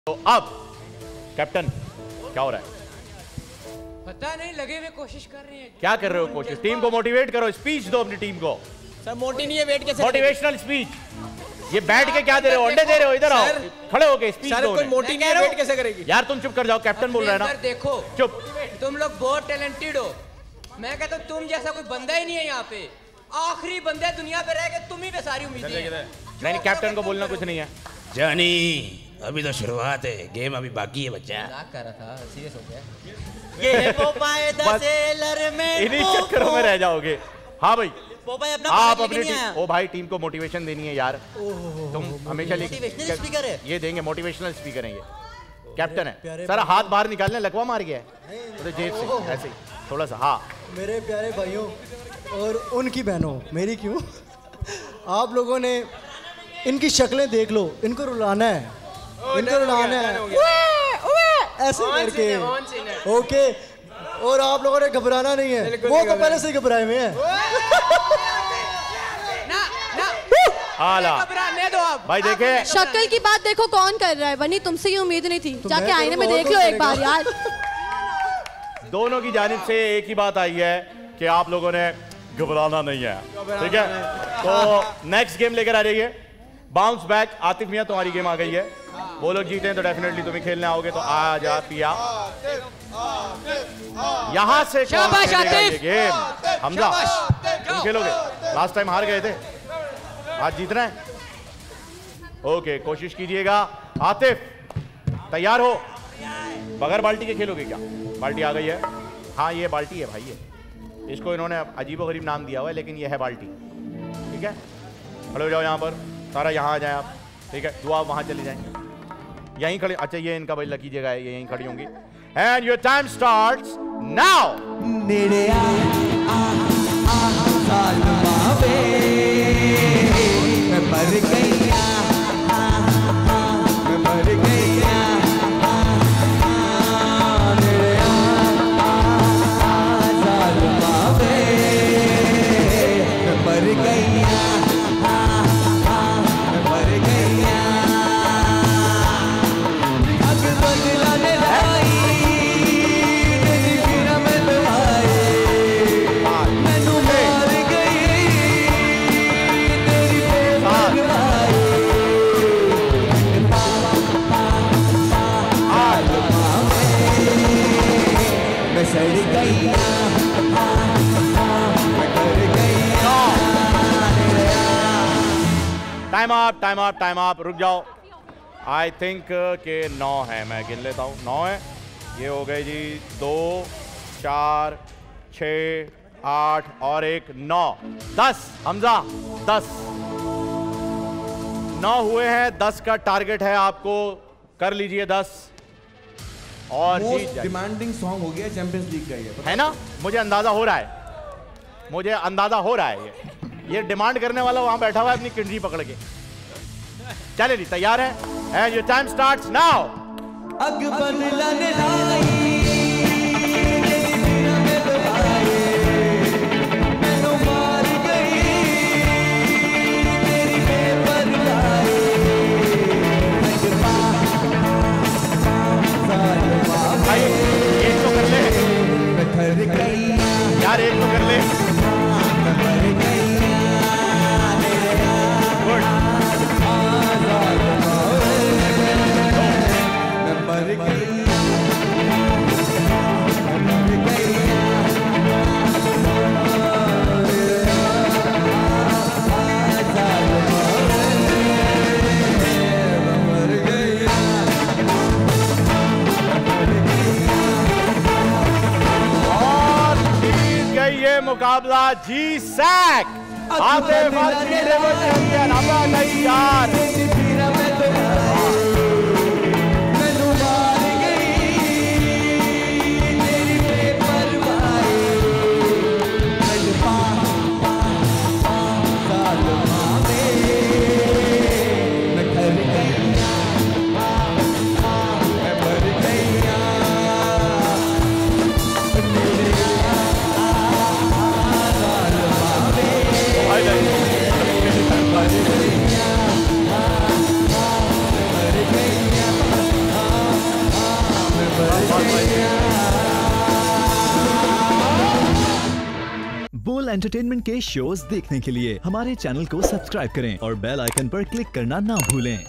तो अब कैप्टन क्या हो रहा है? पता नहीं, लगे हुए कोशिश कर रहे हैं। क्या कर रहे हो कोशिश? टीम को मोटिवेट करो, स्पीच दो अपनी टीम को। सर मोटी नहीं है, बैठ के मोटिवेशनल स्पीच। ये बैठ के क्या दे रहे हो? अंडे दे रहे हो? इधर आओ, खड़े होके स्पीच दो। कोई मोटी नहीं है, बैठ कैसे करेगी? यार तुम चुप कर जाओ, कैप्टन बोल रहा है ना। देखो चुप। तुम लोग बहुत टैलेंटेड हो। मैं कहता हूँ तुम जैसा कोई बंदा ही नहीं है यहाँ पे। आखिरी बंदे दुनिया पे रह गए, तुम ही पे सारी उम्मीदें हैं। नहीं, कैप्टन को बोलना कुछ नहीं है। जानी अभी तो शुरुआत है, गेम अभी बाकी है बच्चा। कर रहा था, सीरियस हो गया। ये पोपाए द सेलर में इन्हीं चक्करों में रह जाओगे। हाँ भाई, पोपाए अपना आप अपनी टीम, ओ भाई टीम को मोटिवेशन देनी है यार। तुम हमेशा मोटिवेशनल स्पीकर है ये देंगे, मोटिवेशनल स्पीकर है ये। कैप्टन है सर, हाथ बाहर निकालने लकवा मार गया है तो जेब से ऐसे ही थोड़ा सा। हाँ मेरे प्यारे भाइयों और उनकी बहनों, मेरी क्यों, आप लोगों ने इनकी शक्लें देख लो, इनको रुलाना है, इनको रुलाना है ऐसे करके, ओके। और आप लोगों ने घबराना नहीं है, वो तो पहले से ही घबराए हुए हैं। घबराने दो आप भाई। देखे शक्ल की बात देखो कौन कर रहा है, वरनी तुमसे ये उम्मीद नहीं थी। जाके आईने में देख लो एक बार यार। दोनों की जानिब से एक ही बात आई है कि आप लोगों ने घबराना नहीं है, ठीक है? तो नेक्स्ट गेम लेकर आ जाइए, बाउंस बैक। आतिफ मियां तुम्हारी गेम आ गई है, वो लोग जीते हैं तो डेफिनेटली तुम्हें खेलने आओगे। तो आ जा पिया, यहां से शाबाश आतिफ। गेम हमजा तुम खेलोगे, लास्ट टाइम हार गए थे, आज जीतना है। ओके, कोशिश कीजिएगा। आतिफ तैयार हो? बगैर बाल्टी के खेलोगे क्या? बाल्टी आ गई है। हाँ ये बाल्टी है भाई, ये इसको इन्होंने अजीबोगरीब नाम दिया हुआ है, लेकिन ये है बाल्टी, ठीक है? खड़े हो जाओ यहाँ पर, सारा यहाँ आ जाए आप, ठीक है? दुआ वहाँ चले जाएंगे, यहीं खड़े। अच्छा ये इनका भाई लकी जगह है, ये यहीं खड़ी होंगी। And your time starts now. मर गया, मर गया, मर गया, मर गया। अग बदलाने लाई तेरी गिरा में लुभाए, मैनू मार गई तेरी बेपरवाही। मैं सड़ गई, time up, time up, time up. रुक जाओ, आई थिंक के 9 है, मैं गिन लेता हूँ। 9 है, ये हो गए जी 2 4 6 8 और 1 9 10। हमजा 10, 9 हुए हैं, 10 का टारगेट है आपको, कर लीजिए 10 और जीत जाइए। डिमांडिंग सॉन्ग हो गया चैंपियंस लीग का, ये है ना? मुझे अंदाजा हो रहा है, मुझे अंदाजा हो रहा है। ये डिमांड करने वाला वहां बैठा हुआ है अपनी किंडरी पकड़ के। चले जी, तैयार है? And your time starts now. अग बदलाने लाई तेरी गिरा में लुभाए, मैनू मार गई तेरी बेपरवाही। भाई एक तो कर ले यार, एक तो कर ले। मुकाबला जी सैक आतिफ चैंपियन। अब नहीं यार, बोल एंटरटेनमेंट के शोज देखने के लिए हमारे चैनल को सब्सक्राइब करें और बेल आइकन पर क्लिक करना ना भूलें।